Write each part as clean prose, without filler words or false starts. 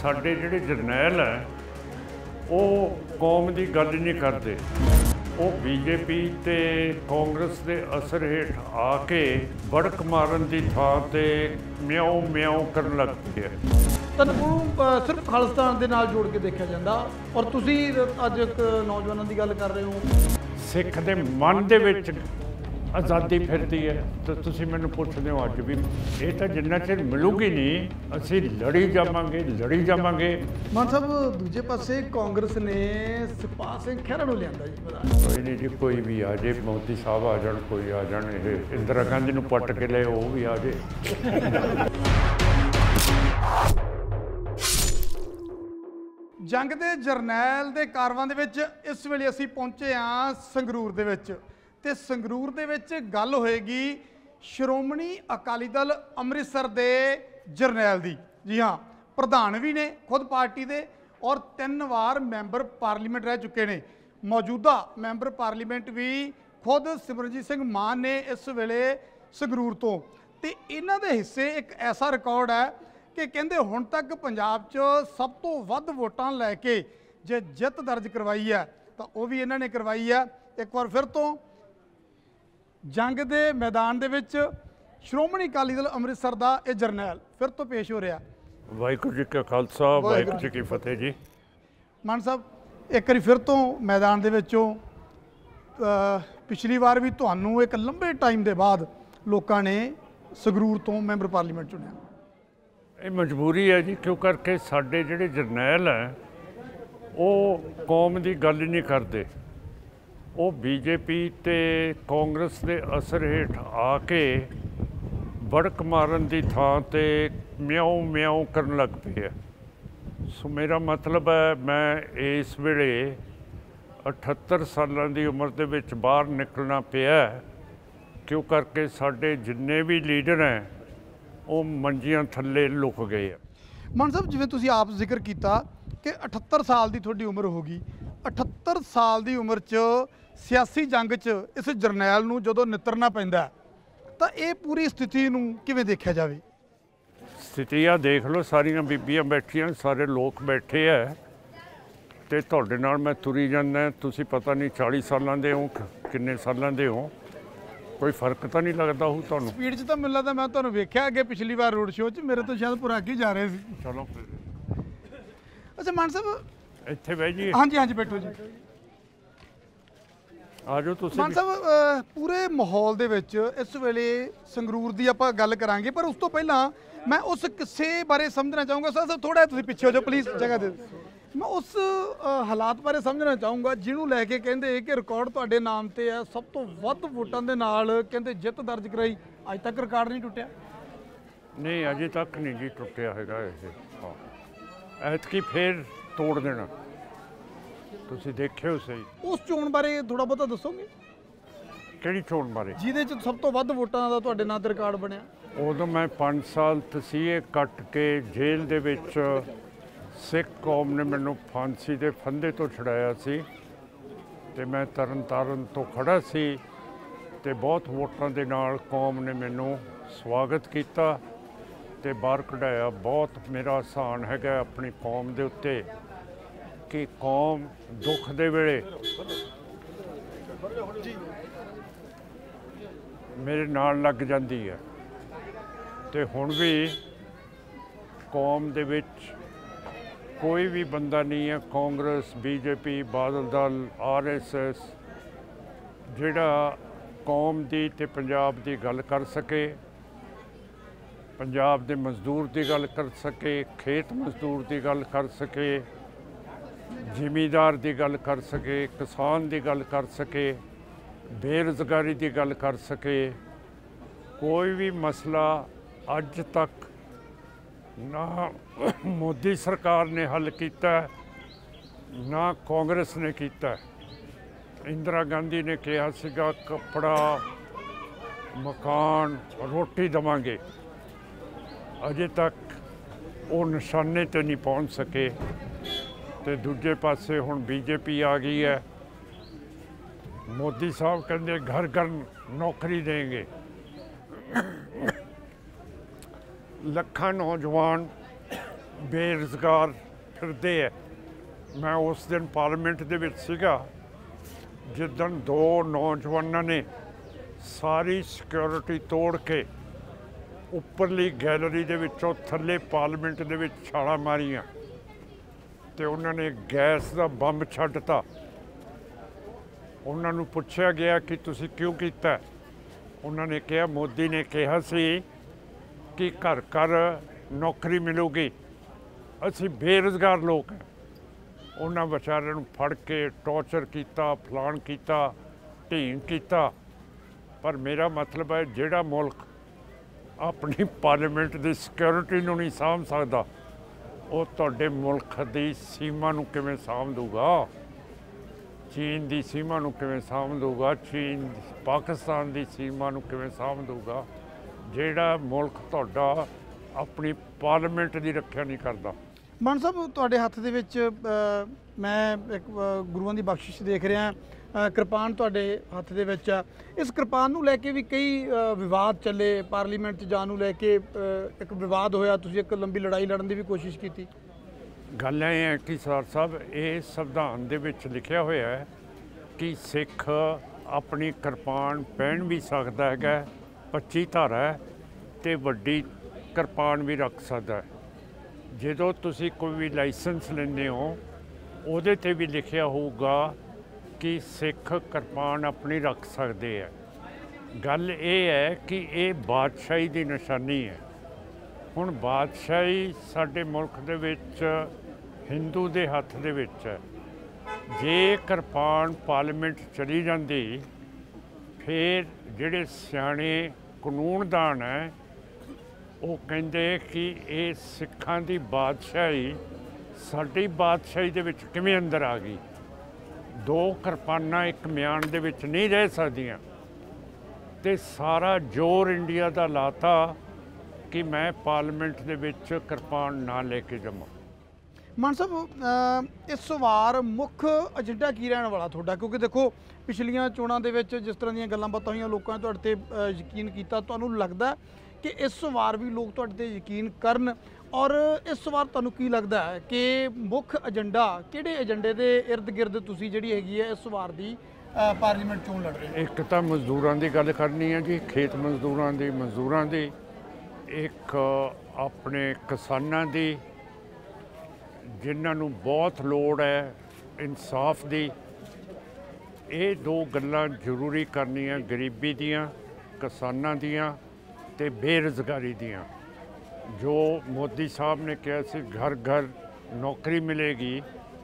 ਸਾਡੇ ਜਿਹੜੇ ਜਰਨੈਲ ਹੈ ਉਹ ਕੌਮ ਦੀ ਗੱਲ ਨਹੀਂ ਕਰਦੇ। ਉਹ ਬੀਜੇਪੀ ਤੇ ਕਾਂਗਰਸ ਦੇ ਅਸਰ ਹੇਠ ਆ ਕੇ ਬੜਕ ਮਾਰਨ ਦੀ ਥਾਂ ਤੇ ਮਿਆਉ ਮਿਆਉ ਕਰਨ ਲੱਗ ਪਏ ਹੈ। ਤੁਹਾਨੂੰ ਸਿਰਫ ਖਾਲਿਸਤਾਨ ਦੇ ਨਾਲ ਜੋੜ ਕੇ ਦੇਖਿਆ ਜਾਂਦਾ ਔਰ ਤੁਸੀਂ ਅੱਜ ਇੱਕ ਨੌਜਵਾਨਾਂ ਦੀ ਗੱਲ ਕਰ ਰਹੇ ਹੋ। ਸਿੱਖ ਦੇ ਮਨ ਦੇ ਵਿੱਚ ਆਜ਼ਾਦੀ ਫਿਰਦੀ ਹੈ ਤਾਂ ਤੁਸੀਂ ਮੈਨੂੰ ਪੁੱਛਦੇ ਹੋ ਅੱਜ ਵੀ। ਇਹ ਤਾਂ ਜਿੰਨਾ ਚਿਰ ਮਿਲੂਗੀ ਨਹੀਂ ਅਸੀਂ ਲੜੀ ਜਾਵਾਂਗੇ। ਮਾਨ ਸਾਹਿਬ ਦੂਜੇ ਪਾਸੇ ਕਾਂਗਰਸ ਨੇ ਸੁਖਪਾਲ ਸਿੰਘ ਖਹਿਰਾ ਨੂੰ ਲਿਆਂਦਾ ਜੀ। ਕੋਈ ਨਹੀਂ ਜੀ, ਕੋਈ ਵੀ ਆ ਜੇ, ਮੋਦੀ ਸਾਹਿਬ ਆ ਜਾਣ, ਕੋਈ ਆ ਜਾਣ, ਇਹ ਇੰਦਰਾ ਗਾਂਧੀ ਨੂੰ ਪੱਟ ਕੇ ਲਏ ਉਹ ਵੀ ਆ ਜੇ। ਜੰਗ ਦੇ ਜਰਨੈਲ ਦੇ ਕਾਰਵਾਂ ਦੇ ਵਿੱਚ ਇਸ ਵੇਲੇ ਅਸੀਂ ਪਹੁੰਚੇ ਹਾਂ ਸੰਗਰੂਰ ਦੇ ਵਿੱਚ, ਤੇ ਸੰਗਰੂਰ ਦੇ ਵਿੱਚ ਗੱਲ ਹੋਏਗੀ ਸ਼੍ਰੋਮਣੀ ਅਕਾਲੀ ਦਲ ਅੰਮ੍ਰਿਤਸਰ ਦੇ ਜਰਨੈਲ ਦੀ। ਜੀ ਹਾਂ, ਪ੍ਰਧਾਨ ਵੀ ਨੇ ਖੁਦ ਪਾਰਟੀ ਦੇ ਔਰ 3 ਵਾਰ ਮੈਂਬਰ ਪਾਰਲੀਮੈਂਟ ਰਹਿ ਚੁੱਕੇ ਨੇ। ਮੌਜੂਦਾ ਮੈਂਬਰ ਪਾਰਲੀਮੈਂਟ ਵੀ ਖੁਦ ਸਿਮਰਨਜੀਤ ਸਿੰਘ ਮਾਨ ਨੇ ਇਸ ਵੇਲੇ ਸੰਗਰੂਰ ਤੋਂ। ਤੇ ਇਹਨਾਂ ਦੇ ਹਿੱਸੇ ਇੱਕ ਐਸਾ ਰਿਕਾਰਡ ਹੈ ਕਿ ਕਹਿੰਦੇ ਹੁਣ ਤੱਕ ਪੰਜਾਬ 'ਚ ਸਭ ਤੋਂ ਵੱਧ ਵੋਟਾਂ ਲੈ ਕੇ ਜੇ ਜਿੱਤ ਦਰਜ ਕਰਵਾਈ ਹੈ ਤਾਂ ਉਹ ਵੀ ਇਹਨਾਂ ਨੇ ਕਰਵਾਈ ਹੈ। ਇੱਕ ਵਾਰ ਫਿਰ ਤੋਂ ਜੰਗ ਦੇ ਮੈਦਾਨ ਦੇ ਵਿੱਚ ਸ਼੍ਰੋਮਣੀ ਅਕਾਲੀ ਦਲ ਅੰਮ੍ਰਿਤਸਰ ਦਾ ਇਹ ਜਰਨੈਲ ਫਿਰ ਤੋਂ ਪੇਸ਼ ਹੋ ਰਿਹਾ। ਵਾਹਿਗੁਰੂ ਜੀ ਕਾ ਖਾਲਸਾ, ਵਾਹਿਗੁਰੂ ਜੀ ਕੀ ਫਤਿਹ ਜੀ। ਮਾਨ ਸਾਹਿਬ ਇੱਕ ਵਾਰੀ ਫਿਰ ਤੋਂ ਮੈਦਾਨ ਦੇ ਵਿੱਚੋਂ ਪਿਛਲੀ ਵਾਰ ਵੀ ਤੁਹਾਨੂੰ ਇੱਕ ਲੰਬੇ ਟਾਈਮ ਦੇ ਬਾਅਦ ਲੋਕਾਂ ਨੇ ਸੰਗਰੂਰ ਤੋਂ ਮੈਂਬਰ ਪਾਰਲੀਮੈਂਟ ਚੁਣਿਆ। ਇਹ ਮਜਬੂਰੀ ਹੈ ਜੀ, ਕਿਉਂ ਕਰਕੇ ਸਾਡੇ ਜਿਹੜੇ ਜਰਨੈਲ ਹੈ ਉਹ ਕੌਮ ਦੀ ਗੱਲ ਹੀ ਨਹੀਂ ਕਰਦੇ। ਉਹ ਬੀਜੇਪੀ ਤੇ ਕਾਂਗਰਸ ਦੇ ਅਸਰ ਹੇਠ ਆ ਕੇ ਬੜਕ ਮਾਰਨ ਦੀ ਥਾਂ ਤੇ ਮਿਆਉ ਮਿਆਉ ਕਰਨ ਲੱਗ ਪਏ ਹੈ। ਸੋ ਮੇਰਾ ਮਤਲਬ ਹੈ ਮੈਂ ਇਸ ਵੇਲੇ 78 ਸਾਲਾਂ ਦੀ ਉਮਰ ਦੇ ਵਿੱਚ ਬਾਹਰ ਨਿਕਲਣਾ ਪਿਆ, ਕਿਉਂ ਕਰਕੇ ਸਾਡੇ ਜਿੰਨੇ ਵੀ ਲੀਡਰ ਹੈ ਉਹ ਮੰਜੀਆਂ ਥੱਲੇ ਲੁਕ ਗਏ ਆ। ਮਾਨ ਸਾਹਿਬ ਜਿਵੇਂ ਤੁਸੀਂ ਆਪ ਜ਼ਿਕਰ ਕੀਤਾ ਕਿ 78 ਸਾਲ ਦੀ ਤੁਹਾਡੀ ਉਮਰ ਹੋ ਗਈ, 78 ਸਾਲ ਦੀ ਉਮਰ 'ਚ ਸਿਆਸੀ ਜੰਗ 'ਚ ਇਸ ਜਰਨੈਲ ਨੂੰ ਜਦੋਂ ਨਿਤਰਨਾ ਪੈਂਦਾ ਤਾਂ ਇਹ ਪੂਰੀ ਸਥਿਤੀ ਨੂੰ ਕਿਵੇਂ ਦੇਖਿਆ ਜਾਵੇ? ਸਥਿਤੀ ਆ ਦੇਖ ਲਓ, ਸਾਰੀਆਂ ਬੀਬੀਆਂ ਬੈਠੀਆਂ, ਸਾਰੇ ਲੋਕ ਬੈਠੇ ਆ ਤੇ ਤੁਹਾਡੇ ਨਾਲ ਮੈਂ ਤੁਰੀ ਜਾਂਦਾ। ਤੁਸੀਂ ਪਤਾ ਨਹੀਂ 40 ਸਾਲਾਂ ਦੇ ਹੋ, ਕਿੰਨੇ ਸਾਲਾਂ ਦੇ ਹੋ, ਕੋਈ ਫਰਕ ਤਾਂ ਨਹੀਂ ਲੱਗਦਾ ਹੋਊ ਤੁਹਾਨੂੰ? ਸਪੀਡ 'ਚ ਤਾਂ ਮੈਨੂੰ ਲੱਗਦਾ ਮੈਂ ਤੁਹਾਨੂੰ ਵੇਖਿਆ ਅੱਗੇ ਪਿਛਲੀ ਵਾਰ ਰੋਡ ਸ਼ੋਅ 'ਚ, ਮੇਰੇ ਤੋਂ ਸ਼ਾਇਦ ਪੂਰਾ ਅੱਗੇ ਜਾ ਰਹੇ ਸੀ। ਚਲੋ ਫਿਰ ਅੱਛਾ ਮਾਨ ਸਾਹਿਬ ਇੱਥੇ ਬਹਿ ਜੀ। ਹਾਂਜੀ ਬੈਠੋ ਜੀ, ਆ ਜਾਓ ਤੁਸੀਂ। ਮਾਨ ਸਾਹਿਬ ਪੂਰੇ ਮਾਹੌਲ ਦੇ ਵਿੱਚ ਇਸ ਵੇਲੇ ਸੰਗਰੂਰ ਦੀ ਆਪਾਂ ਗੱਲ ਕਰਾਂਗੇ, ਪਰ ਉਸ ਤੋਂ ਪਹਿਲਾਂ ਮੈਂ ਉਸ ਕਿੱਸੇ ਬਾਰੇ ਸਮਝਣਾ ਚਾਹੂੰਗਾ। ਸਰ ਥੋੜਾ ਤੁਸੀਂ ਪਿੱਛੇ ਹੋ ਜਾਓ ਪਲੀਜ਼, ਜਗ੍ਹਾ ਦੇ। ਮੈਂ ਉਸ ਹਾਲਾਤ ਬਾਰੇ ਸਮਝਣਾ ਚਾਹੂੰਗਾ ਜਿਹਨੂੰ ਲੈ ਕੇ ਕਹਿੰਦੇ ਕਿ ਰਿਕਾਰਡ ਤੁਹਾਡੇ ਨਾਮ ਤੇ ਹੈ, ਸਭ ਤੋਂ ਵੱਧ ਵੋਟਾਂ ਦੇ ਨਾਲ ਕਹਿੰਦੇ ਜਿੱਤ ਦਰਜ ਕਰਾਈ। ਅੱਜ ਤੱਕ ਰਿਕਾਰਡ ਨਹੀਂ ਟੁੱਟਿਆ? ਨਹੀਂ, ਅਜੇ ਤੱਕ ਨਹੀਂ ਜੀ ਟੁੱਟਿਆ ਹੈਗਾ ਇਹ। ਹਾਂ, ਐਤਕੀ ਫੇਰ ਤੋੜ ਦੇਣਾ। ਤੁਸੀਂ ਦੇਖਿਓ ਸਹੀ। ਉਸ ਚੋਣ ਬਾਰੇ ਥੋੜਾ ਬਹੁਤਾ ਦੱਸੋਗੇ? ਕਿਹੜੀ ਚੋਣ ਬਾਰੇ? ਜਿਹਦੇ 'ਚ ਸਭ ਤੋਂ ਵੱਧ ਵੋਟਾਂ ਦਾ ਤੁਹਾਡੇ ਨਾਂ ਤੇ ਰਿਕਾਰਡ ਬਣਿਆ। ਉਦੋਂ ਮੈਂ 5 ਸਾਲ ਤਸੀਹੇ ਕੱਟ ਕੇ ਜੇਲ੍ਹ ਦੇ ਵਿੱਚ ਸਿੱਖ ਕੌਮ ਨੇ ਮੈਨੂੰ ਫਾਂਸੀ ਦੇ ਫੰਦੇ ਤੋਂ ਛੁਡਾਇਆ ਸੀ ਤੇ ਮੈਂ ਤਰਨ ਤੋਂ ਖੜਾ ਸੀ ਤੇ ਬਹੁਤ ਵੋਟਾਂ ਦੇ ਨਾਲ ਕੌਮ ਨੇ ਮੈਨੂੰ ਸਵਾਗਤ ਕੀਤਾ ਤੇ ਬਾਹਰ ਕਢਾਇਆ। ਬਹੁਤ ਮੇਰਾ ਆਸਾਨ ਹੈਗਾ ਆਪਣੀ ਕੌਮ ਦੇ ਉੱਤੇ ਕਿ ਕੌਮ ਦੁੱਖ ਦੇ ਵੇਲੇ ਮੇਰੇ ਨਾਲ ਲੱਗ ਜਾਂਦੀ ਹੈ। ਤੇ ਹੁਣ ਵੀ ਕੌਮ ਦੇ ਵਿੱਚ ਕੋਈ ਵੀ ਬੰਦਾ ਨਹੀਂ ਹੈ, ਕਾਂਗਰਸ, ਬੀਜੇਪੀ, ਬਾਦਲ ਦਲ, RSS, ਜਿਹੜਾ ਕੌਮ ਦੀ ਤੇ ਪੰਜਾਬ ਦੀ ਗੱਲ ਕਰ ਸਕੇ, ਪੰਜਾਬ ਦੇ ਮਜ਼ਦੂਰ ਦੀ ਗੱਲ ਕਰ ਸਕੇ, ਖੇਤ ਮਜ਼ਦੂਰ ਦੀ ਗੱਲ ਕਰ ਸਕੇ, ਜ਼ਿਮੀਂਦਾਰ ਦੀ ਗੱਲ ਕਰ ਸਕੇ, ਕਿਸਾਨ ਦੀ ਗੱਲ ਕਰ ਸਕੇ, ਬੇਰੁਜ਼ਗਾਰੀ ਦੀ ਗੱਲ ਕਰ ਸਕੇ। ਕੋਈ ਵੀ ਮਸਲਾ ਅੱਜ ਤੱਕ ਨਾ ਮੋਦੀ ਸਰਕਾਰ ਨੇ ਹੱਲ ਕੀਤਾ, ਨਾ ਕਾਂਗਰਸ ਨੇ ਕੀਤਾ। ਇੰਦਰਾ ਗਾਂਧੀ ਨੇ ਕਿਹਾ ਸੀਗਾ ਕੱਪੜਾ, ਮਕਾਨ, ਰੋਟੀ ਦੇਵਾਂਗੇ, ਅਜੇ ਤੱਕ ਉਹ ਨਿਸ਼ਾਨੇ 'ਤੇ ਨਹੀਂ ਪਹੁੰਚ ਸਕੇ। ਤੇ ਦੂਜੇ ਪਾਸੇ ਹੁਣ ਬੀਜੇਪੀ ਆ ਗਈ ਹੈ, ਮੋਦੀ ਸਾਹਿਬ ਕਹਿੰਦੇ ਘਰ ਘਰ ਨੌਕਰੀ ਦੇਂਗੇ। ਲੱਖਾਂ ਨੌਜਵਾਨ ਬੇਰੁਜ਼ਗਾਰ ਫਿਰਦੇ ਹੈ। ਮੈਂ ਉਸ ਦਿਨ ਪਾਰਲੀਮੈਂਟ ਦੇ ਵਿੱਚ ਸੀਗਾ ਜਿੱਦਣ ਦੋ ਨੌਜਵਾਨਾਂ ਨੇ ਸਾਰੀ ਸਿਕਿਉਰਿਟੀ ਤੋੜ ਕੇ ਉੱਪਰਲੀ ਗੈਲਰੀ ਦੇ ਵਿੱਚੋਂ ਥੱਲੇ ਪਾਰਲੀਮੈਂਟ ਦੇ ਵਿੱਚ ਛਾਲਾਂ ਮਾਰੀਆਂ ਤੇ ਉਹਨਾਂ ਨੇ ਗੈਸ ਦਾ ਬੰਬ ਛੱਡਤਾ। ਉਹਨਾਂ ਨੂੰ ਪੁੱਛਿਆ ਗਿਆ ਕਿ ਤੁਸੀਂ ਕਿਉਂ ਕੀਤਾ? ਉਹਨਾਂ ਨੇ ਕਿਹਾ ਮੋਦੀ ਨੇ ਕਿਹਾ ਸੀ ਕਿ ਘਰ ਘਰ ਨੌਕਰੀ ਮਿਲੂਗੀ, ਅਸੀਂ ਬੇਰੁਜ਼ਗਾਰ ਲੋਕ ਹਾਂ। ਉਹਨਾਂ ਵਿਚਾਰਿਆਂ ਨੂੰ ਫੜ ਕੇ ਟੌਰਚਰ ਕੀਤਾ, ਫਲਾਣ ਕੀਤਾ, ਢੀਂਗ ਕੀਤਾ। ਪਰ ਮੇਰਾ ਮਤਲਬ ਹੈ ਜਿਹੜਾ ਮੁਲਕ ਆਪਣੀ ਪਾਰਲੀਮੈਂਟ ਦੀ ਸਿਕਿਉਰਿਟੀ ਨੂੰ ਨਹੀਂ ਸਾਂਭ ਸਕਦਾ ਉਹ ਤੁਹਾਡੇ ਮੁਲਕ ਦੀ ਸੀਮਾ ਨੂੰ ਕਿਵੇਂ ਸਾਂਭ ਦੂਗਾ? ਚੀਨ ਦੀ ਸੀਮਾ ਨੂੰ ਕਿਵੇਂ ਸਾਂਭ ਦੂਗਾ? ਚੀਨ ਪਾਕਿਸਤਾਨ ਦੀ ਸੀਮਾ ਨੂੰ ਕਿਵੇਂ ਸਾਂਭ ਦੂਗਾ ਜਿਹੜਾ ਮੁਲਕ ਤੁਹਾਡਾ ਆਪਣੀ ਪਾਰਲੀਮੈਂਟ ਦੀ ਰੱਖਿਆ ਨਹੀਂ ਕਰਦਾ? ਮਾਨ ਸਾਹਿਬ, ਤੁਹਾਡੇ ਹੱਥ ਦੇ ਵਿੱਚ ਮੈਂ ਇੱਕ ਗੁਰੂਆਂ ਦੀ ਬਖਸ਼ਿਸ਼ ਦੇਖ ਰਿਹਾ, ਕਿਰਪਾਨ ਤੁਹਾਡੇ ਹੱਥ ਦੇ ਵਿੱਚ ਆ। ਇਸ ਕਿਰਪਾਨ ਨੂੰ ਲੈ ਕੇ ਵੀ ਕਈ ਵਿਵਾਦ ਚੱਲੇ, ਪਾਰਲੀਮੈਂਟ 'ਚ ਜਾਣ ਨੂੰ ਲੈ ਕੇ ਇੱਕ ਵਿਵਾਦ ਹੋਇਆ, ਤੁਸੀਂ ਇੱਕ ਲੰਬੀ ਲੜਾਈ ਲੜਨ ਦੀ ਵੀ ਕੋਸ਼ਿਸ਼ ਕੀਤੀ। ਗੱਲ ਇਹ ਹੈ ਕਿ ਸਰ ਸਾਹਿਬ, ਇਹ ਸੰਵਿਧਾਨ ਦੇ ਵਿੱਚ ਲਿਖਿਆ ਹੋਇਆ ਹੈ ਕਿ ਸਿੱਖ ਆਪਣੀ ਕਿਰਪਾਨ ਪਹਿਨ ਵੀ ਸਕਦਾ ਹੈਗਾ, 25 ਧਾਰਾ ਹੈ, ਅਤੇ ਵੱਡੀ ਕਿਰਪਾਨ ਵੀ ਰੱਖ ਸਕਦਾ ਹੈ। ਜਦੋਂ ਤੁਸੀਂ ਕੋਈ ਵੀ ਲਾਇਸੈਂਸ ਲੈਂਦੇ ਹੋ ਉਹਦੇ 'ਤੇ ਵੀ ਲਿਖਿਆ ਹੋਊਗਾ ਕਿ ਸਿੱਖ ਕਿਰਪਾਨ ਆਪਣੀ ਰੱਖ ਸਕਦੇ ਹੈ। ਗੱਲ ਇਹ ਹੈ ਕਿ ਇਹ ਬਾਦਸ਼ਾਹੀ ਦੀ ਨਿਸ਼ਾਨੀ ਹੈ। ਹੁਣ ਬਾਦਸ਼ਾਹੀ ਸਾਡੇ ਮੁਲਕ ਦੇ ਵਿੱਚ ਹਿੰਦੂ ਦੇ ਹੱਥ ਦੇ ਵਿੱਚ ਹੈ। ਜੇ ਕਿਰਪਾਨ ਪਾਰਲੀਮੈਂਟ ਚਲੀ ਜਾਂਦੀ ਫਿਰ ਜਿਹੜੇ ਸਿਆਣੇ ਕਾਨੂੰਨਦਾਨ ਹੈ ਉਹ ਕਹਿੰਦੇ ਕਿ ਇਹ ਸਿੱਖਾਂ ਦੀ ਬਾਦਸ਼ਾਹੀ ਸਾਡੀ ਬਾਦਸ਼ਾਹੀ ਦੇ ਵਿੱਚ ਕਿਵੇਂ ਅੰਦਰ ਆ ਗਈ? ਦੋ ਕਿਰਪਾਨਾਂ ਇੱਕ ਮਿਆਨ ਦੇ ਵਿੱਚ ਨਹੀਂ ਰਹਿ ਸਕਦੀਆਂ। ਅਤੇ ਸਾਰਾ ਜ਼ੋਰ ਇੰਡੀਆ ਦਾ ਲਾਤਾ ਕਿ ਮੈਂ ਪਾਰਲੀਮੈਂਟ ਦੇ ਵਿੱਚ ਕਿਰਪਾਨ ਨਾ ਲੈ ਕੇ ਜਾਵਾਂ। ਮਾਨ ਸਾਹਿਬ, ਇਸ ਵਾਰ ਮੁੱਖ ਏਜੰਡਾ ਕੀ ਰਹਿਣ ਵਾਲਾ ਤੁਹਾਡਾ? ਕਿਉਂਕਿ ਦੇਖੋ ਪਿਛਲੀਆਂ ਚੋਣਾਂ ਦੇ ਵਿੱਚ ਜਿਸ ਤਰ੍ਹਾਂ ਦੀਆਂ ਗੱਲਾਂ ਬਾਤਾਂ ਹੋਈਆਂ, ਲੋਕਾਂ ਨੇ ਤੁਹਾਡੇ 'ਤੇ ਯਕੀਨ ਕੀਤਾ। ਤੁਹਾਨੂੰ ਲੱਗਦਾ ਕਿ ਇਸ ਵਾਰ ਵੀ ਲੋਕ ਤੁਹਾਡੇ 'ਤੇ ਯਕੀਨ ਕਰਨ? ਔਰ ਇਸ ਵਾਰ ਤੁਹਾਨੂੰ ਕੀ ਲੱਗਦਾ ਹੈ ਕਿ ਮੁੱਖ ਏਜੰਡਾ ਕਿਹੜੇ ਏਜੰਡੇ ਦੇ ਇਰਦ ਗਿਰਦ ਤੁਸੀਂ ਜਿਹੜੀ ਹੈਗੀ ਹੈ ਇਸ ਵਾਰ ਦੀ ਪਾਰਲੀਮੈਂਟ ਚੋਣ ਲੜ ਰਹੇ? ਇੱਕ ਤਾਂ ਮਜ਼ਦੂਰਾਂ ਦੀ ਗੱਲ ਕਰਨੀ ਹੈ ਜੀ, ਖੇਤ ਮਜ਼ਦੂਰਾਂ ਦੀ, ਇੱਕ ਆਪਣੇ ਕਿਸਾਨਾਂ ਦੀ ਜਿਨ੍ਹਾਂ ਨੂੰ ਬਹੁਤ ਲੋੜ ਹੈ ਇਨਸਾਫ ਦੀ। ਇਹ ਦੋ ਗੱਲਾਂ ਜ਼ਰੂਰੀ ਕਰਨੀਆਂ, ਗਰੀਬੀ ਦੀਆਂ, ਕਿਸਾਨਾਂ ਦੀਆਂ ਅਤੇ ਬੇਰੁਜ਼ਗਾਰੀ ਦੀਆਂ। ਜੋ ਮੋਦੀ ਸਾਹਿਬ ਨੇ ਕਿਹਾ ਸੀ ਘਰ ਘਰ ਨੌਕਰੀ ਮਿਲੇਗੀ,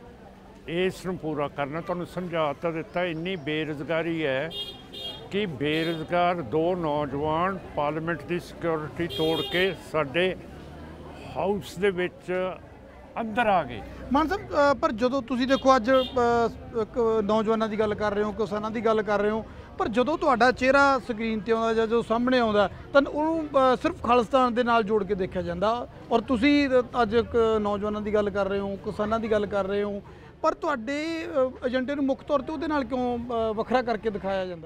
ਇਸ ਨੂੰ ਪੂਰਾ ਕਰਨਾ। ਤੁਹਾਨੂੰ ਸਮਝਾ ਤਾਂ ਦਿੱਤਾ, ਇੰਨੀ ਬੇਰੁਜ਼ਗਾਰੀ ਹੈ ਕਿ ਬੇਰੁਜ਼ਗਾਰ ਦੋ ਨੌਜਵਾਨ ਪਾਰਲੀਮੈਂਟ ਦੀ ਸਿਕਿਉਰਿਟੀ ਤੋੜ ਕੇ ਸਾਡੇ ਹਾਊਸ ਦੇ ਵਿੱਚ ਅੰਦਰ ਆ ਗਏ। ਮਾਨ ਸਾਹਿਬ, ਪਰ ਜਦੋਂ ਤੁਸੀਂ ਦੇਖੋ ਅੱਜ ਨੌਜਵਾਨਾਂ ਦੀ ਗੱਲ ਕਰ ਰਹੇ ਹੋ, ਕਿਸਾਨਾਂ ਦੀ ਗੱਲ ਕਰ ਰਹੇ ਹੋ, ਪਰ ਜਦੋਂ ਤੁਹਾਡਾ ਚਿਹਰਾ ਸਕਰੀਨ 'ਤੇ ਆਉਂਦਾ ਜਾਂ ਜਦੋਂ ਸਾਹਮਣੇ ਆਉਂਦਾ ਤਾਂ ਉਹਨੂੰ ਸਿਰਫ ਖਾਲਿਸਤਾਨ ਦੇ ਨਾਲ ਜੋੜ ਕੇ ਦੇਖਿਆ ਜਾਂਦਾ। ਔਰ ਤੁਸੀਂ ਅੱਜ ਨੌਜਵਾਨਾਂ ਦੀ ਗੱਲ ਕਰ ਰਹੇ ਹੋ, ਕਿਸਾਨਾਂ ਦੀ ਗੱਲ ਕਰ ਰਹੇ ਹੋ, ਪਰ ਤੁਹਾਡੇ ਏਜੰਡੇ ਨੂੰ ਮੁੱਖ ਤੌਰ 'ਤੇ ਉਹਦੇ ਨਾਲ ਕਿਉਂ ਵੱਖਰਾ ਕਰਕੇ ਦਿਖਾਇਆ ਜਾਂਦਾ?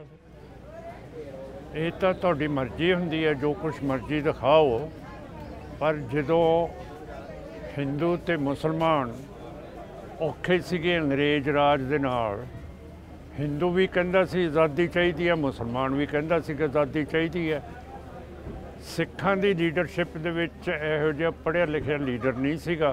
ਇਹ ਤਾਂ ਤੁਹਾਡੀ ਮਰਜ਼ੀ ਹੁੰਦੀ ਹੈ, ਜੋ ਕੁਛ ਮਰਜ਼ੀ ਦਿਖਾਓ। ਪਰ ਜਦੋਂ ਹਿੰਦੂ ਅਤੇ ਮੁਸਲਮਾਨ ਔਖੇ ਸੀਗੇ ਅੰਗਰੇਜ਼ ਰਾਜ ਦੇ ਨਾਲ, ਹਿੰਦੂ ਵੀ ਕਹਿੰਦਾ ਸੀ ਆਜ਼ਾਦੀ ਚਾਹੀਦੀ ਹੈ, ਮੁਸਲਮਾਨ ਵੀ ਕਹਿੰਦਾ ਸੀ ਕਿ ਆਜ਼ਾਦੀ ਚਾਹੀਦੀ ਹੈ। ਸਿੱਖਾਂ ਦੀ ਲੀਡਰਸ਼ਿਪ ਦੇ ਵਿੱਚ ਇਹੋ ਜਿਹਾ ਪੜ੍ਹਿਆ ਲਿਖਿਆ ਲੀਡਰ ਨਹੀਂ ਸੀਗਾ।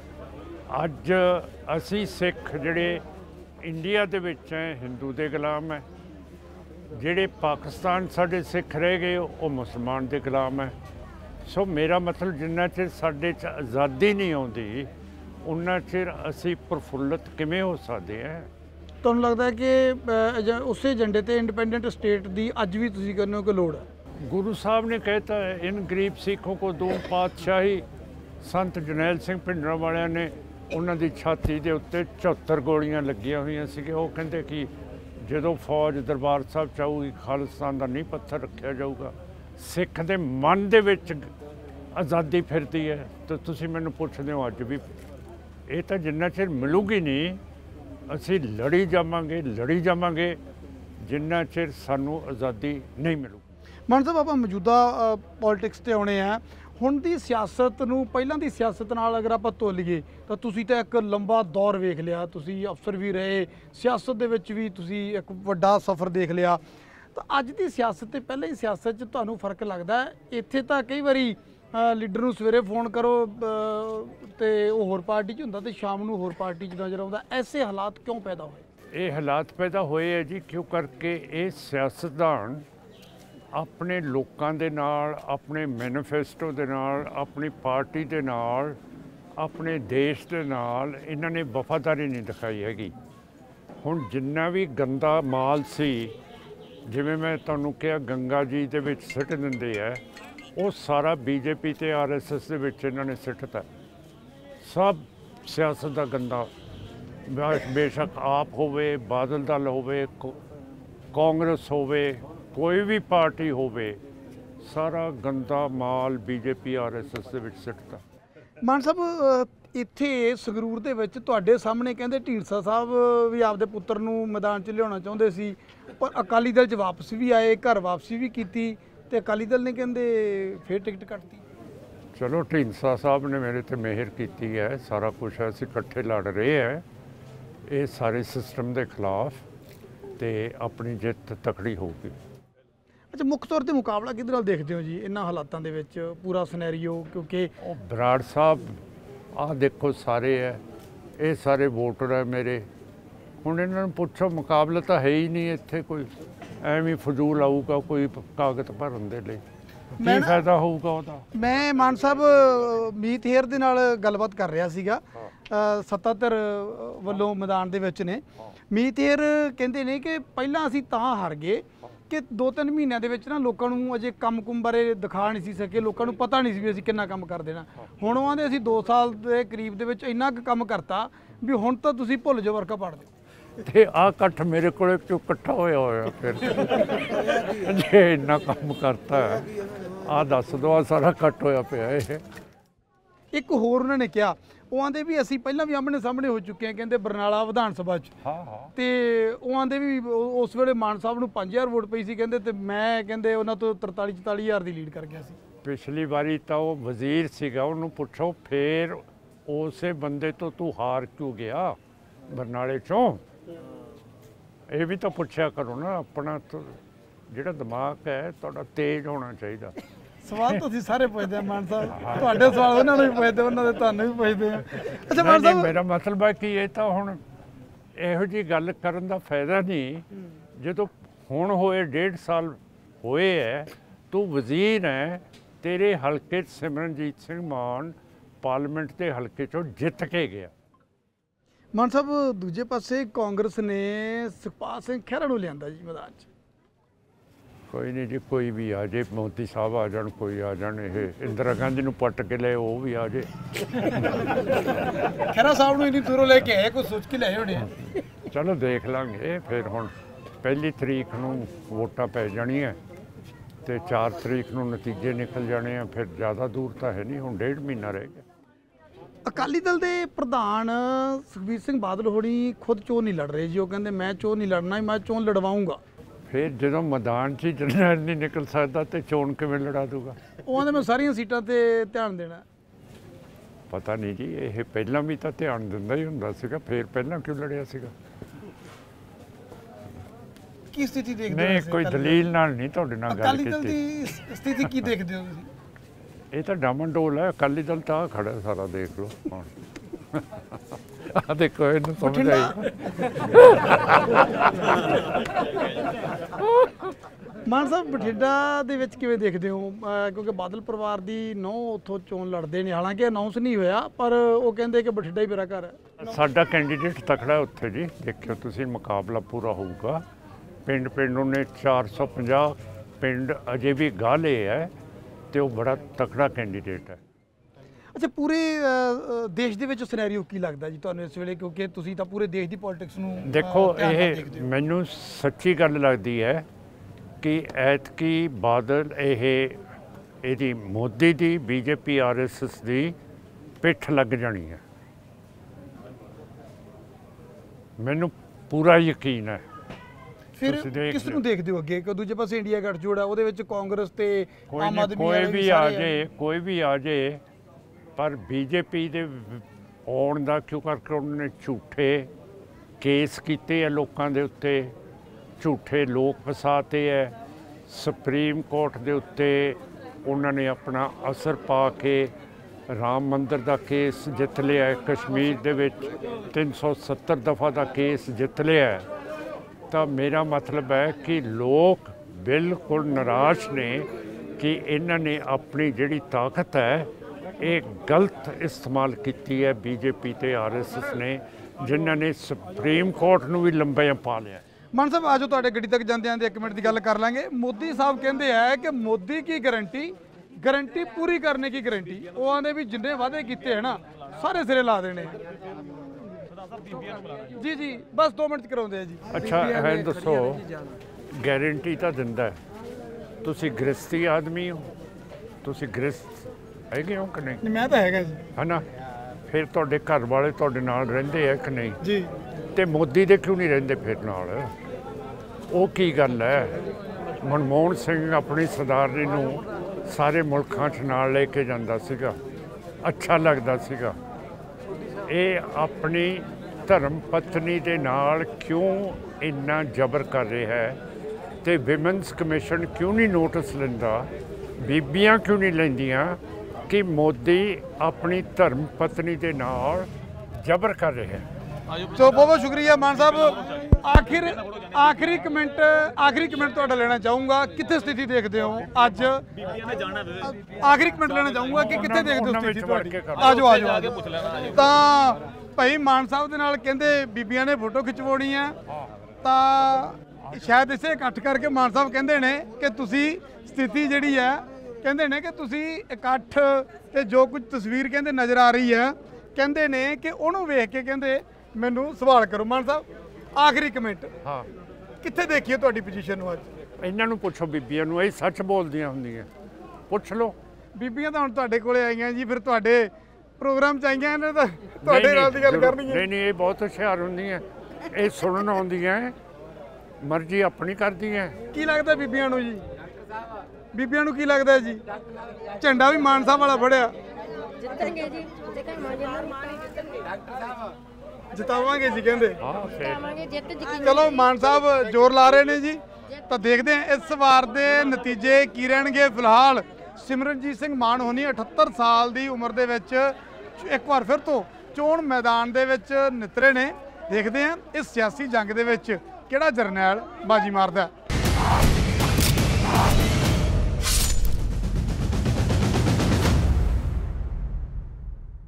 ਅੱਜ ਅਸੀਂ ਸਿੱਖ ਜਿਹੜੇ ਇੰਡੀਆ ਦੇ ਵਿੱਚ ਹੈ ਹਿੰਦੂ ਦੇ ਗੁਲਾਮ ਹੈ, ਜਿਹੜੇ ਪਾਕਿਸਤਾਨ ਸਾਡੇ ਸਿੱਖ ਰਹਿ ਗਏ ਉਹ ਮੁਸਲਮਾਨ ਦੇ ਗੁਲਾਮ ਹੈ। ਸੋ ਮੇਰਾ ਮਤਲਬ ਜਿੰਨਾ ਚਿਰ ਸਾਡੇ 'ਚ ਆਜ਼ਾਦੀ ਨਹੀਂ ਆਉਂਦੀ ਉਨਾ ਚਿਰ ਅਸੀਂ ਪ੍ਰਫੁੱਲਤ ਕਿਵੇਂ ਹੋ ਸਕਦੇ ਹਾਂ? ਤੁਹਾਨੂੰ ਲੱਗਦਾ ਹੈ ਕਿ ਉਸੇ ਏਜੰਡੇ 'ਤੇ ਇੰਡੀਪੈਂਡੈਂਟ ਸਟੇਟ ਦੀ ਅੱਜ ਵੀ ਤੁਸੀਂ ਕਹਿੰਦੇ ਹੋ ਕਿ ਲੋੜ ਹੈ? ਗੁਰੂ ਸਾਹਿਬ ਨੇ ਕਹਿਤਾ ਹੈ ਇਨ ਗਰੀਬ ਸਿੱਖੋਂ ਕੋ ਦੋ ਪਾਤਸ਼ਾਹੀ। ਸੰਤ ਜਰਨੈਲ ਸਿੰਘ ਭਿੰਡਰਾਂਵਾਲਿਆਂ ਨੇ ਉਹਨਾਂ ਦੀ ਛਾਤੀ ਦੇ ਉੱਤੇ 74 ਗੋਲੀਆਂ ਲੱਗੀਆਂ ਹੋਈਆਂ ਸੀਗੀਆਂ। ਉਹ ਕਹਿੰਦੇ ਕਿ ਜਦੋਂ ਫੌਜ ਦਰਬਾਰ ਸਾਹਿਬ 'ਚ ਆਊਗੀ ਖਾਲਿਸਤਾਨ ਦਾ ਨੀਂਹ ਪੱਥਰ ਰੱਖਿਆ ਜਾਊਗਾ। ਸਿੱਖ ਦੇ ਮਨ ਦੇ ਵਿੱਚ ਆਜ਼ਾਦੀ ਫਿਰਦੀ ਹੈ ਤਾਂ ਤੁਸੀਂ ਮੈਨੂੰ ਪੁੱਛਦੇ ਹੋ ਅੱਜ ਵੀ। ਇਹ ਤਾਂ ਜਿੰਨਾ ਚਿਰ ਮਿਲੂਗੀ ਨਹੀਂ ਅਸੀਂ ਲੜੀ ਜਾਵਾਂਗੇ ਜਿੰਨਾ ਚਿਰ ਸਾਨੂੰ ਆਜ਼ਾਦੀ ਨਹੀਂ ਮਿਲੂ। ਮਾਨ ਸਾਹਿਬ, ਆਪਾਂ ਮੌਜੂਦਾ ਪੋਲਿਟਿਕਸ 'ਤੇ ਆਉਣੇ ਆ। ਹੁਣ ਦੀ ਸਿਆਸਤ ਨੂੰ ਪਹਿਲਾਂ ਦੀ ਸਿਆਸਤ ਨਾਲ ਅਗਰ ਆਪਾਂ ਤੋਲੀਏ ਤਾਂ ਤੁਸੀਂ ਤਾਂ ਇੱਕ ਲੰਬਾ ਦੌਰ ਵੇਖ ਲਿਆ, ਤੁਸੀਂ ਅਫਸਰ ਵੀ ਰਹੇ, ਸਿਆਸਤ ਦੇ ਵਿੱਚ ਵੀ ਤੁਸੀਂ ਇੱਕ ਵੱਡਾ ਸਫ਼ਰ ਦੇਖ ਲਿਆ। ਤਾਂ ਅੱਜ ਦੀ ਸਿਆਸਤ ਤੇ ਪਹਿਲਾਂ ਦੀ ਸਿਆਸਤ 'ਚ ਤੁਹਾਨੂੰ ਫਰਕ ਲੱਗਦਾ ਹੈ? ਇੱਥੇ ਤਾਂ ਕਈ ਵਾਰੀ ਲੀਡਰ ਨੂੰ ਸਵੇਰੇ ਫੋਨ ਕਰੋ ਤੇ ਉਹ ਹੋਰ ਪਾਰਟੀ 'ਚ ਹੁੰਦਾ ਤੇ ਸ਼ਾਮ ਨੂੰ ਹੋਰ ਪਾਰਟੀ 'ਚ ਨਜ਼ਰ ਆਉਂਦਾ। ਐਸੇ ਹਾਲਾਤ ਕਿਉਂ ਪੈਦਾ ਹੋਏ? ਇਹ ਹਾਲਾਤ ਪੈਦਾ ਹੋਏ ਹੈ ਜੀ ਕਿਉਂ ਕਰਕੇ ਇਹ ਸਿਆਸਤਦਾਨ ਆਪਣੇ ਲੋਕਾਂ ਦੇ ਨਾਲ, ਆਪਣੇ ਮੈਨੀਫੈਸਟੋ ਦੇ ਨਾਲ, ਆਪਣੀ ਪਾਰਟੀ ਦੇ ਨਾਲ, ਆਪਣੇ ਦੇਸ਼ ਦੇ ਨਾਲ ਇਹਨਾਂ ਨੇ ਵਫਾਦਾਰੀ ਨਹੀਂ ਦਿਖਾਈ ਹੈਗੀ। ਹੁਣ ਜਿੰਨਾ ਵੀ ਗੰਦਾ ਮਾਲ ਸੀ, ਜਿਵੇਂ ਮੈਂ ਤੁਹਾਨੂੰ ਕਿਹਾ ਗੰਗਾ ਜੀ ਦੇ ਵਿੱਚ ਸਿੱਟ ਦਿੰਦੇ ਹੈ, ਉਹ ਸਾਰਾ ਬੀਜੇਪੀ ਤੇ ਆਰਐਸਐਸ ਦੇ ਵਿੱਚ ਇਹਨਾਂ ਨੇ ਸਿੱਟਤਾ। ਸਭ ਸਿਆਸਤ ਦਾ ਗੰਦਾ, ਬੇਸ਼ੱਕ ਆਪ ਹੋਵੇ, ਬਾਦਲ ਦਲ ਹੋਵੇ, ਕਾਂਗਰਸ ਹੋਵੇ, ਕੋਈ ਵੀ ਪਾਰਟੀ ਹੋਵੇ, ਸਾਰਾ ਗੰਦਾ ਮਾਲ ਬੀਜੇਪੀ ਆਰਐਸਐਸ ਦੇ ਵਿੱਚ ਸਿੱਟਦਾ। ਮਾਨ ਸਾਹਿਬ, ਇੱਥੇ ਸੰਗਰੂਰ ਦੇ ਵਿੱਚ ਤੁਹਾਡੇ ਸਾਹਮਣੇ ਕਹਿੰਦੇ ਢੀਂਡਸਾ ਸਾਹਿਬ ਵੀ ਆਪਦੇ ਪੁੱਤਰ ਨੂੰ ਮੈਦਾਨ 'ਚ ਲਿਆਉਣਾ ਚਾਹੁੰਦੇ ਸੀ, ਪਰ ਅਕਾਲੀ ਦਲ 'ਚ ਵਾਪਸ ਵੀ ਆਏ, ਘਰ ਵਾਪਸੀ ਵੀ ਕੀਤੀ ਤੇ ਅਕਾਲੀ ਦਲ ਨੇ ਕਹਿੰਦੇ ਫੇਰ ਟਿਕਟ ਕੱਟਤੀ। ਚਲੋ ਢੀਂਡਸਾ ਸਾਹਿਬ ਨੇ ਮੇਰੇ ਤੇ ਮਿਹਰ ਕੀਤੀ ਹੈ, ਸਾਰਾ ਕੁਛ ਅਸੀਂ ਇਕੱਠੇ ਲੜ ਰਹੇ ਹੈ ਇਹ ਸਾਰੇ ਸਿਸਟਮ ਦੇ ਖਿਲਾਫ, ਤੇ ਆਪਣੀ ਜਿੱਤ ਤਕੜੀ ਹੋਊਗੀ। ਅੱਛਾ, ਮੁੱਖ ਤੌਰ ਤੇ ਮੁਕਾਬਲਾ ਕਿਹਦੇ ਨਾਲ ਦੇਖਦੇ ਹੋ ਜੀ ਇਹਨਾਂ ਹਾਲਾਤਾਂ ਦੇ ਵਿੱਚ, ਪੂਰਾ ਸਿਨੈਰੀਓ? ਕਿਉਂਕਿ ਉਹ ਬਰਾੜ ਸਾਹਿਬ, ਆਹ ਦੇਖੋ ਸਾਰੇ ਹੈ, ਇਹ ਸਾਰੇ ਵੋਟਰ ਹੈ ਮੇਰੇ। ਹੁਣ ਇਹਨਾਂ ਨੂੰ ਪੁੱਛੋ, ਮੁਕਾਬਲਾ ਤਾਂ ਹੈ ਹੀ ਨਹੀਂ ਇੱਥੇ ਕੋਈ, ਐਵੇਂ ਫਜ਼ੂਲ ਆਊਗਾ ਕੋਈ ਕਾਗਜ਼ ਭਰਨ ਦੇ ਲਈ, ਕੀ ਫਾਇਦਾ ਹੋਊਗਾ ਉਹਦਾ? ਮੈਂ ਮਾਨ ਸਾਹਿਬ ਮੀਤ ਹੇਅਰ ਦੇ ਨਾਲ ਗੱਲਬਾਤ ਕਰ ਰਿਹਾ ਸੀਗਾ, ਸੱਤਾਧਰ ਵੱਲੋਂ ਮੈਦਾਨ ਦੇ ਵਿੱਚ ਨੇ। ਮੀਤ ਹੇਅਰ ਕਹਿੰਦੇ ਨੇ ਕਿ ਪਹਿਲਾਂ ਅਸੀਂ ਤਾਂ ਹਾਰ ਗਏ ਕਿ 2-3 ਮਹੀਨਿਆਂ ਦੇ ਵਿੱਚ ਨਾ ਲੋਕਾਂ ਨੂੰ ਅਜੇ ਕੰਮ-ਕੁੰਮ ਬਾਰੇ ਦਿਖਾ ਨਹੀਂ ਸੀ ਸਕੇ, ਲੋਕਾਂ ਨੂੰ ਪਤਾ ਨਹੀਂ ਸੀ ਵੀ ਅਸੀਂ ਕਿੰਨਾ ਕੰਮ ਕਰ ਦੇਣਾ। ਹੁਣ ਉਹ ਆਂਦੇ ਅਸੀਂ 2 ਸਾਲ ਦੇ ਕਰੀਬ ਦੇ ਵਿੱਚ ਇੰਨਾ ਕੁ ਕੰਮ ਕਰਤਾ ਵੀ ਹੁਣ ਤਾਂ ਤੁਸੀਂ ਭੁੱਲ ਜਾਓ, ਵਰਕਾ ਪਾੜ ਦਿਓ। ਤੇ ਆਹ ਇਕੱਠ ਮੇਰੇ ਕੋਲ ਕਿਉਂ ਇਕੱਠਾ ਹੋਇਆ ਫਿਰ ਜੇ ਇੰਨਾ ਕੰਮ ਕਰਤਾ, ਆਹ ਦੱਸ ਦਿਓ, ਆਹ ਸਾਰਾ ਇਕੱਠ ਹੋਇਆ ਪਿਆ ਇਹ। ਇੱਕ ਹੋਰ ਉਹਨਾਂ ਨੇ ਕਿਹਾ, ਉਹ ਆਂਦੇ ਵੀ ਅਸੀਂ ਪਹਿਲਾਂ ਵੀ ਆਮਣੇ ਸਾਹਮਣੇ ਹੋ ਚੁੱਕੇ ਹਾਂ, ਕਹਿੰਦੇ ਬਰਨਾਲਾ ਵਿਧਾਨ ਸਭਾ 'ਚ। ਤੇ ਉਹ ਆਂਦੇ ਵੀ ਉਸ ਵੇਲੇ ਮਾਨ ਸਾਹਿਬ ਨੂੰ 5000 ਵੋਟ ਪਈ ਸੀ ਕਹਿੰਦੇ, ਤੇ ਮੈਂ ਕਹਿੰਦੇ ਉਹਨਾਂ ਤੋਂ 43-44 ਹਜ਼ਾਰ ਦੀ ਲੀਡ ਕਰ ਗਿਆ ਸੀ। ਪਿਛਲੀ ਵਾਰੀ ਤਾਂ ਉਹ ਵਜ਼ੀਰ ਸੀਗਾ, ਉਹਨੂੰ ਪੁੱਛੋ ਫੇਰ ਉਸੇ ਬੰਦੇ ਤੋਂ ਤੂੰ ਹਾਰ ਕਿਉਂ ਗਿਆ ਬਰਨਾਲੇ 'ਚੋਂ? ਇਹ ਵੀ ਤਾਂ ਪੁੱਛਿਆ ਕਰੋ ਨਾ। ਆਪਣਾ ਜਿਹੜਾ ਦਿਮਾਗ ਹੈ ਤੁਹਾਡਾ ਤੇਜ਼ ਹੋਣਾ ਚਾਹੀਦਾ। ਸਵਾਲ ਤੁਸੀਂ ਸਾਰੇ ਪੁੱਛਦੇ ਆ ਮਾਨ ਸਾਹਿਬ, ਤੁਹਾਡੇ ਸਵਾਲ ਉਹਨਾਂ ਨੂੰ ਵੀ ਪੁੱਛਦੇ, ਉਹਨਾਂ ਦੇ ਤੁਹਾਨੂੰ ਵੀ ਪੁੱਛਦੇ ਆ। ਅੱਛਾ ਮਾਨ ਸਾਹਿਬ, ਮੇਰਾ ਮਤਲਬ ਹੈ ਕਿ ਇਹ ਤਾਂ ਹੁਣ ਇਹੋ ਜਿਹੀ ਗੱਲ ਕਰਨ ਦਾ ਫਾਇਦਾ ਨਹੀਂ। ਜਦੋਂ ਹੁਣ ਹੋਏ 1.5 ਸਾਲ ਹੋਏ ਹੈ, ਤੂੰ ਵਜ਼ੀਰ ਹੈ, ਤੇਰੇ ਹਲਕੇ 'ਚ ਸਿਮਰਨਜੀਤ ਸਿੰਘ ਮਾਨ ਪਾਰਲੀਮੈਂਟ ਦੇ ਹਲਕੇ 'ਚੋਂ ਜਿੱਤ ਕੇ ਗਿਆ। ਮਾਨ ਸਾਹਿਬ, ਦੂਜੇ ਪਾਸੇ ਕਾਂਗਰਸ ਨੇ ਸੁਖਪਾਲ ਸਿੰਘ ਖਹਿਰਾ ਨੂੰ ਲਿਆਂਦਾ ਜੀ ਮੈਦਾਨ 'ਚ। ਕੋਈ ਨਹੀਂ ਜੀ, ਕੋਈ ਵੀ ਆ ਜੇ, ਮੋਦੀ ਸਾਹਿਬ ਆ ਜਾਣ, ਕੋਈ ਆ ਜਾਣ, ਇਹ ਇੰਦਰਾ ਗਾਂਧੀ ਨੂੰ ਪੱਟ ਕੇ ਲਏ, ਉਹ ਵੀ ਆ ਜੇ। ਖਹਿਰਾ ਸਾਹਿਬ ਨੂੰ ਇੰਨੀ ਦੂਰੋਂ ਲੈ ਕੇ ਆਏ, ਕੋਈ ਸੋਚ ਕੇ ਲਿਆਏ ਹੋਣੇ। ਚਲੋ ਦੇਖ ਲਾਂਗੇ ਫਿਰ। ਹੁਣ 1 ਤਰੀਕ ਨੂੰ ਵੋਟਾਂ ਪੈ ਜਾਣੀਆਂ ਤੇ 4 ਤਰੀਕ ਨੂੰ ਨਤੀਜੇ ਨਿਕਲ ਜਾਣੇ ਆ, ਫਿਰ ਜ਼ਿਆਦਾ ਦੂਰ ਤਾਂ ਹੈ ਨਹੀਂ, ਹੁਣ 1.5 ਮਹੀਨਾ ਰਹਿ ਗਿਆ। ਅਕਾਲੀ ਦਲ ਦੇ ਪ੍ਰਧਾਨ ਸੁਖਬੀਰ ਸਿੰਘ ਬਾਦਲ ਹੋਣੀ ਖੁਦ ਚੋਣ ਨਹੀਂ ਲੜ ਰਹੇ ਜੀ। ਉਹ ਕਹਿੰਦੇ ਮੈਂ ਚੋਣ ਨਹੀਂ ਲੜਨਾ, ਮੈਂ ਚੋਣ ਲੜਵਾਉਂਗਾ। ਫਿਰ ਜਦੋਂ ਮੈਦਾਨ 'ਚ ਜਨਰਲ ਨਹੀਂ ਨਿਕਲ ਸਕਦਾ ਤੇ ਚੋਣ ਕਿਵੇਂ ਲੜਾ ਦੂਗਾ? ਉਹ ਕਹਿੰਦੇ ਮੈਂ ਸਾਰੀਆਂ ਸੀਟਾਂ ਤੇ ਧਿਆਨ ਦੇਣਾ। ਪਤਾ ਨਹੀਂ ਜੀ, ਇਹ ਪਹਿਲਾਂ ਵੀ ਤਾਂ ਧਿਆਨ ਦਿੰਦਾ ਹੀ ਹੁੰਦਾ ਸੀਗਾ, ਫਿਰ ਪਹਿਲਾਂ ਕਿਉਂ ਲੜਿਆ ਸੀਗਾ? ਕੀ ਸਥਿਤੀ ਦੇਖਦੇ ਹੋ? ਨਹੀਂ, ਕੋਈ ਦਲੀਲ ਨਾਲ ਨਹੀਂ ਤੁਹਾਡੇ ਨਾਲ ਗੱਲ ਅਕਾਲੀ ਦਲ ਕੀਤੀ। ਦੀ ਸਥਿਤੀ ਕੀ ਦੇਖਦੇ ਹੋ ਤੁਸੀਂ? ਇਹ ਤਾਂ ਡਾਮਨਡੋਲ ਹੈ। ਅਕਾਲੀ ਦਲ ਤਾਂ ਆਹ ਖੜਾ ਸਾਰਾ, ਦੇਖ ਲਓ ਹੁਣ। ਆ ਦੇਖੋ, ਇਹਨੂੰ ਸਮਝ ਆਈ। ਮਾਨ ਸਾਹਿਬ, ਬਠਿੰਡਾ ਦੇ ਵਿੱਚ ਕਿਵੇਂ ਦੇਖਦੇ ਹੋ? ਕਿਉਂਕਿ ਬਾਦਲ ਪਰਿਵਾਰ ਦੀ ਨੌ ਉੱਥੋਂ ਚੋਣ ਲੜਦੇ ਨੇ, ਹਾਲਾਂਕਿ ਅਨਾਉਂਸ ਨਹੀਂ ਹੋਇਆ, ਪਰ ਉਹ ਕਹਿੰਦੇ ਕਿ ਬਠਿੰਡਾ ਹੀ ਮੇਰਾ ਘਰ ਹੈ। ਸਾਡਾ ਕੈਂਡੀਡੇਟ ਤਕੜਾ ਉੱਥੇ ਜੀ, ਦੇਖਿਓ ਤੁਸੀਂ, ਮੁਕਾਬਲਾ ਪੂਰਾ ਹੋਊਗਾ। ਪਿੰਡ ਉਹਨੇ 450 ਪਿੰਡ ਅਜੇ ਵੀ ਗਾਲੇ ਹੈ, ਤੇ ਉਹ ਬੜਾ ਤਕੜਾ ਕੈਂਡੀਡੇਟ ਹੈ। ਅੱਛਾ, ਪੂਰੇ ਦੇਸ਼ ਦੇ ਵਿੱਚ ਸਿਨੈਰੀਓ ਕੀ ਲੱਗਦਾ ਜੀ ਤੁਹਾਨੂੰ ਇਸ ਵੇਲੇ? ਕਿਉਂਕਿ ਤੁਸੀਂ ਤਾਂ ਪੂਰੇ ਦੇਸ਼ ਦੀ ਪੋਲਿਟਿਕਸ ਨੂੰ ਦੇਖੋ, ਇਹ ਮੈਨੂੰ ਸੱਚੀ ਗੱਲ ਲੱਗਦੀ ਹੈ ਕਿ ਐਤਕੀ ਬਾਦਲ ਇਹਦੀ ਮੋਦੀ ਦੀ, ਬੀਜੇਪੀ ਆਰਐਸਐਸ ਦੀ ਪਿੱਠ ਲੱਗ ਜਾਣੀ ਹੈ। ਮੈਨੂੰ ਪੂਰਾ ਯਕੀਨ ਹੈ। ਫਿਰ ਤੁਸੀਂ ਦੇਖ ਕਿਸ ਲਿਓ। ਨੂੰ ਦੇਖਦੇ ਹੋ ਅੱਗੇ ਕਿ ਦੂਜੇ ਪਾਸੇ ਇੰਡੀਆ ਗੱਠਜੋੜ ਆ ਉਹਦੇ ਵਿੱਚ ਕਾਂਗਰਸ ਤੇ ਆਮ ਆਦਮੀ ਕੋਈ ਵਾਲੇ ਵੀ ਸਾਰੇ ਆ ਜੇ ਕੋਈ ਵੀ ਆ ਜੇ, ਪਰ ਬੀਜੇਪੀ ਦੇ ਆਉਣ ਦਾ ਕਿਉਂ ਕਰਕੇ ਉਹਨਾਂ ਨੇ ਝੂਠੇ ਕੇਸ ਕੀਤੇ ਆ ਲੋਕਾਂ ਦੇ ਉੱਤੇ, ਝੂਠੇ ਲੋਕ ਫਸਾਤੇ ਹੈ। ਸੁਪਰੀਮ ਕੋਰਟ ਦੇ ਉੱਤੇ ਉਹਨਾਂ ਨੇ ਆਪਣਾ ਅਸਰ ਪਾ ਕੇ ਰਾਮ ਮੰਦਿਰ ਦਾ ਕੇਸ ਜਿੱਤ ਲਿਆ ਹੈ, ਕਸ਼ਮੀਰ ਦੇ ਵਿੱਚ 370 ਦਫਾ ਦਾ ਕੇਸ ਜਿੱਤ ਲਿਆ ਹੈ। ਤਾਂ ਮੇਰਾ ਮਤਲਬ ਹੈ ਕਿ ਲੋਕ ਬਿਲਕੁਲ ਨਿਰਾਸ਼ ਨੇ ਕਿ ਇਹਨਾਂ ਨੇ ਆਪਣੀ ਜਿਹੜੀ ਤਾਕਤ ਹੈ ਇਹ ਗਲਤ ਇਸਤੇਮਾਲ ਕੀਤੀ ਹੈ ਬੀਜੇਪੀ ਤੇ ਆਰਐਸਐਸ ਨੇ, ਜਿਨ੍ਹਾਂ ਨੇ ਸੁਪਰੀਮ ਕੋਰਟ ਨੂੰ ਵੀ ਲੰਬੇ ਪਾ ਲਿਆ। ਮਾਨ ਸਾਹਿਬ ਆਜੋ ਤੁਹਾਡੇ ਗੱਡੀ ਤੱਕ ਜਾਂਦੇ ਆਂ 1 ਮਿੰਟ ਦੀ ਗੱਲ ਕਰ ਲਾਂਗੇ। ਮੋਦੀ ਸਾਹਿਬ ਕਹਿੰਦੇ ਆ ਕਿ ਮੋਦੀ ਕੀ ਗਾਰੰਟੀ ਪੂਰੀ ਕਰਨੇ की गारंटी। ਉਹ ਆਂਦੇ ਵੀ ਜਿੰਨੇ ਵਾਅਦੇ ਕੀਤੇ ਹੈ ਨਾ ਸਾਰੇ ਸਿਰੇ ਲਾ ਦੇਣੇ। ਜੀ ਜੀ ਬਸ 2 ਮਿੰਟ ਚ ਕਰਾਉਂਦੇ ਆ ਜੀ। ਅੱਛਾ ਹੈ ਦੱਸੋ, ਗਾਰੰਟੀ ਤਾਂ ਦਿੰਦਾ ਹੈ। ਤੁਸੀਂ ਗ੍ਰਸਤੀ ਆਦਮੀ ਹੋ, ਤੁਸੀਂ ਗ੍ਰਸਤ ਹੈਗੇ ਹੋ ਕਿ ਨਹੀਂ? ਮੈਂ ਤਾਂ ਹੈਗਾ ਜੀ। ਹੈ ਨਾ, ਫਿਰ ਤੁਹਾਡੇ ਘਰ ਵਾਲੇ ਤੁਹਾਡੇ ਨਾਲ ਰਹਿੰਦੇ ਆ ਕਿ ਨਹੀਂ? ਜੀ। ਤੇ ਮੋਦੀ ਦੇ ਕਿਉਂ ਨਹੀਂ ਰਹਿੰਦੇ ਫਿਰ ਨਾਲ? ਉਹ ਕੀ ਗੱਲ ਹੈ? ਮਨਮੋਹਨ ਸਿੰਘ ਆਪਣੀ ਸਰਦਾਰਨੀ ਨੂੰ ਸਾਰੇ ਮੁਲਕਾਂ 'ਚ ਨਾਲ ਲੈ ਕੇ ਜਾਂਦਾ ਸੀਗਾ, ਅੱਛਾ ਲੱਗਦਾ ਸੀਗਾ। ਇਹ ਆਪਣੀ ਧਰਮ ਪਤਨੀ ਦੇ ਨਾਲ ਕਿਉਂ ਇੰਨਾ ਜ਼ਬਰ ਕਰ ਰਿਹਾ ਹੈ? ਤੇ ਵਿਮਨਸ ਕਮਿਸ਼ਨ ਕਿਉਂ ਨਹੀਂ ਨੋਟਿਸ ਲੈਂਦਾ? ਬੀਬੀਆਂ ਕਿਉਂ ਨਹੀਂ ਲੈਂਦੀਆਂ ਕਿ ਮੋਦੀ ਆਪਣੀ ਧਰਮ ਪਤਨੀ ਦੇ ਨਾਲ ਜ਼ਬਰ ਕਰ ਰਿਹਾ ਹੈ? ਸੋ ਬਹੁਤ ਸ਼ੁਕਰੀਆ ਮਾਨ ਸਾਹਿਬ। ਆਖਰੀ ਕਮੈਂਟ ਤੁਹਾਡਾ ਲੈਣਾ ਚਾਹੂੰਗਾ, ਕਿੱਥੇ ਸਥਿਤੀ ਦੇਖਦੇ ਹੋ ਅੱਜ? ਆਖਰੀ ਕਮੈਂਟ ਲੈਣਾ ਚਾਹੂੰਗਾ ਕਿ ਕਿੱਥੇ ਦੇਖਦੇ ਹੋ ਸਥਿਤੀ ਤੁਹਾਡੀ? ਆਜੋ ਤਾਂ ਭਾਈ ਮਾਨ ਸਾਹਿਬ ਦੇ ਨਾਲ ਕਹਿੰਦੇ ਬੀਬੀਆਂ ਨੇ ਫੋਟੋ ਖਿਚਵਾਉਣੀ ਆ, ਤਾਂ ਸ਼ਾਇਦ ਇਸੇ ਇਕੱਠ ਕਰਕੇ ਮਾਨ ਸਾਹਿਬ ਕਹਿੰਦੇ ਨੇ ਕਿ ਤੁਸੀਂ ਸਥਿਤੀ ਜਿਹੜੀ ਹੈ, ਕਹਿੰਦੇ ਨੇ ਕਿ ਤੁਸੀਂ ਇਕੱਠ ਤੇ ਜੋ ਕੁਝ ਤਸਵੀਰ ਕਹਿੰਦੇ ਨਜ਼ਰ ਆ ਰਹੀ ਹੈ, ਕਹਿੰਦੇ ਨੇ ਕਿ ਉਹਨੂੰ ਵੇਖ ਕੇ ਕਹਿੰਦੇ ਮੈਨੂੰ ਸਵਾਲ ਕਰੋ। ਮਾਨ ਸਾਹਿਬ ਆਖਰੀ ਕਮੈਂਟ, ਹਾਂ, ਕਿੱਥੇ ਦੇਖੀਏ ਤੁਹਾਡੀ ਪੋਜੀਸ਼ਨ ਨੂੰ ਅੱਜ? ਇਹਨਾਂ ਨੂੰ ਪੁੱਛੋ ਬੀਬੀਆਂ ਨੂੰ, ਇਹ ਸੱਚ ਬੋਲਦੀਆਂ ਹੁੰਦੀਆਂ, ਪੁੱਛ ਲਓ। ਬੀਬੀਆਂ ਤਾਂ ਹੁਣ ਤੁਹਾਡੇ ਕੋਲੇ ਆਈਆਂ ਜੀ, ਫਿਰ ਤੁਹਾਡੇ ਪ੍ਰੋਗਰਾਮ 'ਚ ਆਈਆਂ, ਇਹਨਾਂ ਦਾ ਤੁਹਾਡੇ ਨਾਲ ਦੀ ਗੱਲ ਕਰਨੀ ਹੈ। ਨਹੀਂ, ਇਹ ਬਹੁਤ ਹੁਸ਼ਿਆਰ ਹੁੰਦੀਆਂ, ਇਹ ਸੁਣਨ ਆਉਂਦੀਆਂ, ਮਰਜ਼ੀ ਆਪਣੀ ਕਰਦੀਆਂ। ਕੀ ਲੱਗਦਾ ਬੀਬੀਆਂ ਨੂੰ ਜੀ? ਬੀਬੀਆਂ ਨੂੰ ਕੀ ਲੱਗਦਾ ਜੀ? ਝੰਡਾ ਵੀ ਮਾਨ ਸਾਹਿਬ ਵਾਲਾ ਫੜਿਆ, ਜਿੱਤਣਗੇ ਜੀ, ਜਿਤਾਵਾਂਗੇ ਜੀ ਕਹਿੰਦੇ। ਜਿੱਤਾਵਾਂਗੇ, ਜਿੱਤ ਯਕੀਨ। ਚਲੋ ਮਾਨ ਸਾਹਿਬ ਜ਼ੋਰ ਲਾ ਰਹੇ ਨੇ ਜੀ, ਤਾਂ ਦੇਖਦੇ ਹਾਂ ਇਸ ਵਾਰ ਦੇ ਨਤੀਜੇ ਕੀ ਰਹਿਣਗੇ। ਫਿਲਹਾਲ ਸਿਮਰਨਜੀਤ ਸਿੰਘ ਮਾਨ ਹੋਣੀ 78 ਸਾਲ ਦੀ ਉਮਰ ਦੇ ਵਿੱਚ ਇੱਕ ਵਾਰ ਫਿਰ ਤੋਂ ਚੋਣ ਮੈਦਾਨ ਦੇ ਵਿੱਚ ਨਿਤਰੇ ਨੇ। ਦੇਖਦੇ ਹਾਂ ਇਸ ਸਿਆਸੀ ਜੰਗ ਦੇ ਵਿੱਚ ਕਿਹੜਾ ਜਰਨੈਲ ਬਾਜੀ ਮਾਰਦਾ।